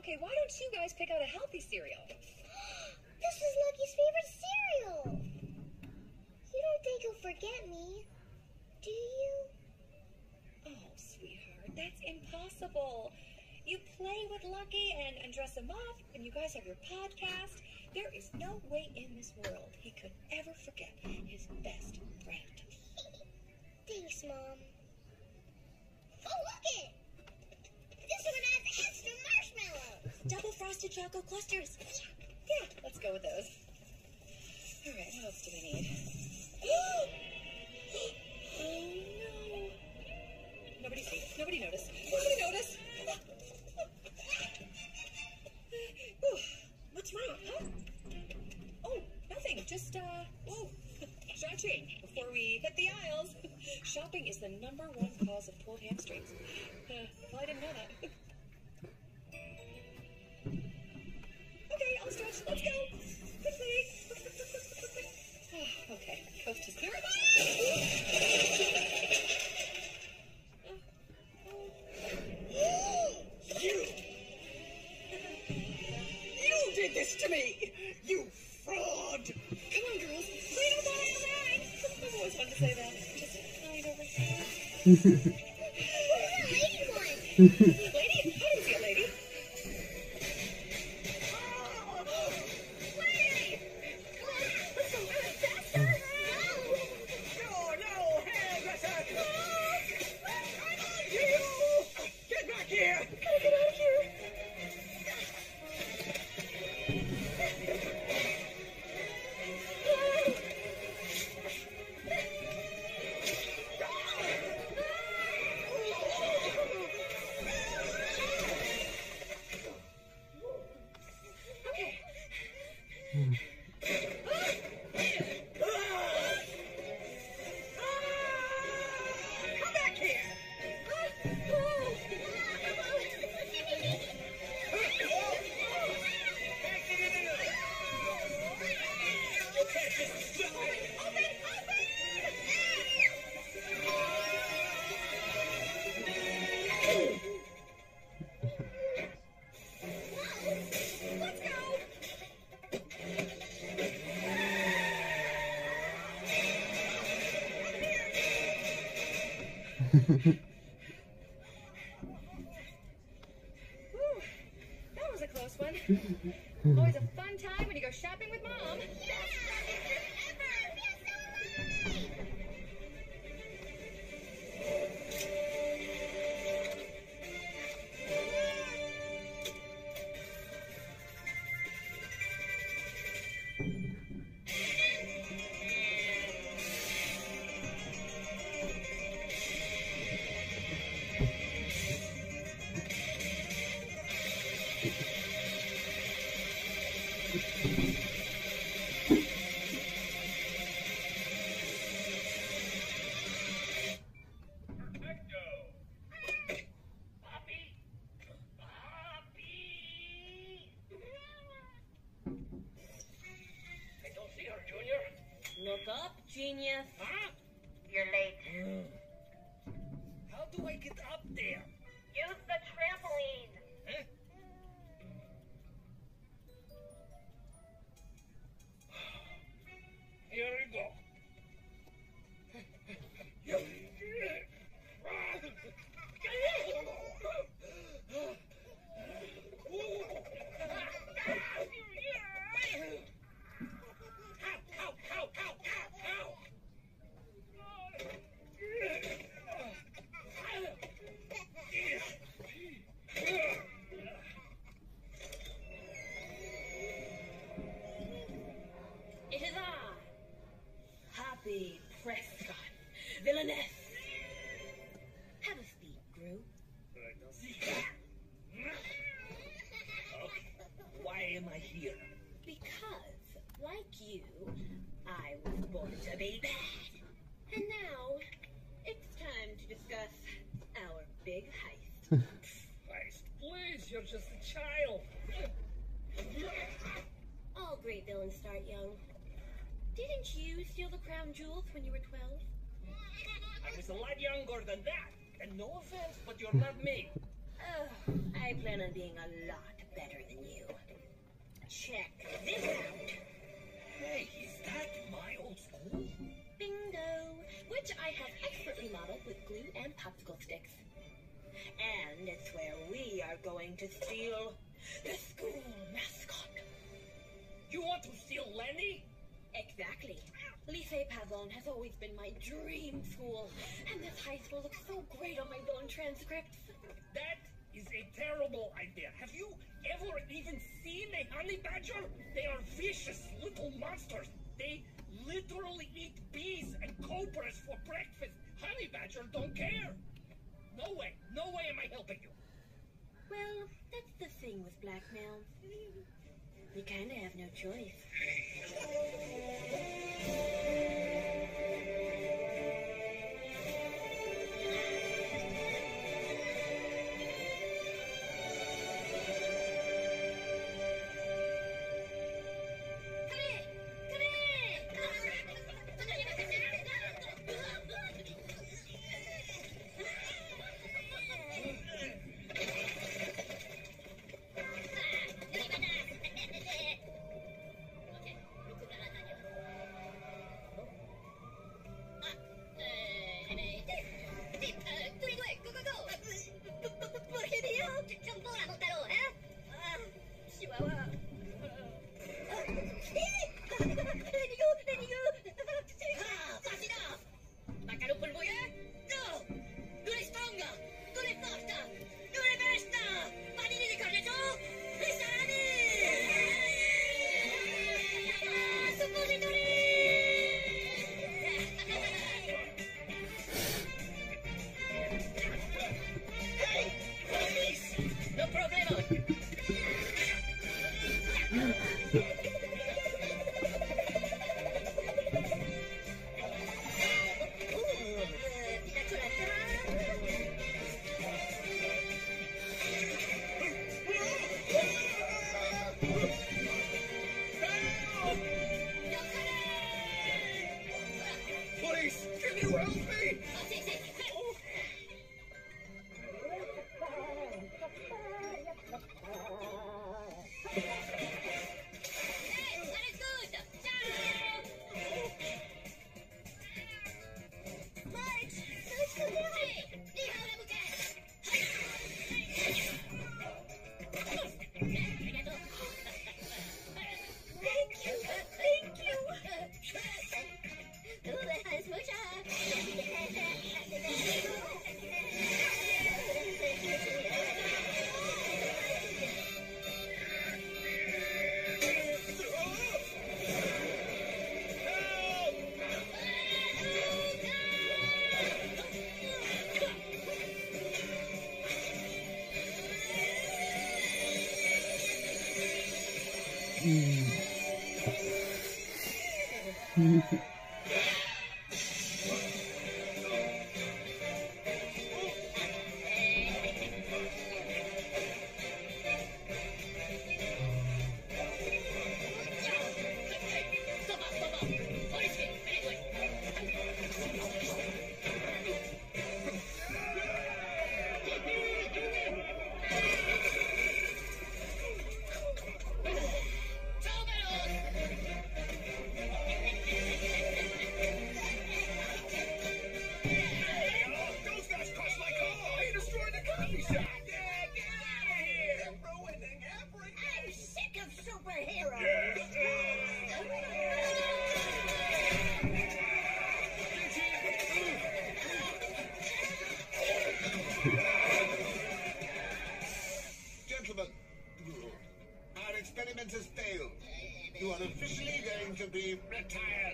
Okay, why don't you guys pick out a healthy cereal? This is Lucky's favorite cereal. You don't think he'll forget me, do you? Oh, sweetheart, that's impossible. You play with Lucky and dress him up, and you guys have your podcast. There is no way in this world he could ever forget his best friend. Thanks, Mom. Oh, look it! This one has extra marshmallows. Double frosted chocolate clusters. Yeah, let's go with those. All right, what else do we need? Oh, no. Nobody see. Nobody noticed. Nobody noticed. What's wrong, huh? Oh, nothing. Just, stretching before we hit the aisles. Shopping is the #1 cause of pulled hamstrings. Well, I didn't know that. Okay, I'll stretch. Let's go. Quickly. Okay, coast is clear. You did this to me! You fraud! Come on, girls. Clean up all the line. I've always wanted to say that. Just line over here. Where's that lady one? Lady? I didn't see a lady. Lady! Let's go faster! No, hairdresser! You! Get back here! Gotta get out of here! Come back here! Let's go! Whew, that was a close one. Always a fun time when you go shopping with Mom. Look up, genius. Huh? You're late. How do I get up there? Use the trampoline. Huh? Here we go. It is I, Happy Prescott, villainess. Have a seat, Gru. Why am I here? Because, like you, I was born to be bad. And now, it's time to discuss our big heist. Christ, please, you're just a child. All great villains start young. Didn't you steal the crown jewels when you were 12? I was a lot younger than that. And no offense, but you're not me. Oh, I plan on being a lot better than you. Check this out. Hey, is that my old school? Bingo! Which I have expertly modeled with glue and popsicle sticks. And it's where we are going to steal the school mascot. You want to steal Lenny? Exactly. Lycée Pavon has always been my dream school, and this high school looks so great on my bone transcripts. That is a terrible idea. Have you ever even seen a honey badger? They are vicious little monsters. They literally eat bees and cobras for breakfast. Honey badger don't care. No way am I helping you. Well, that's the thing with blackmail. You kinda have no choice. Please, can you help me? Gentlemen, our experiment has failed. You are officially going to be retired.